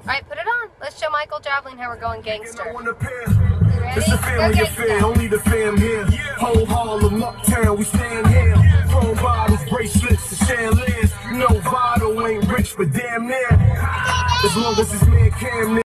Alright, put it on. Let's show Michael Javelin how we're going gangster. You ready? It's a family affair, only the fam here. Whole Harlem, uptown, we stand here. Throwing bottles, bracelets, and chandeliers. You know Votto ain't rich, but damn near. As long as his man Cam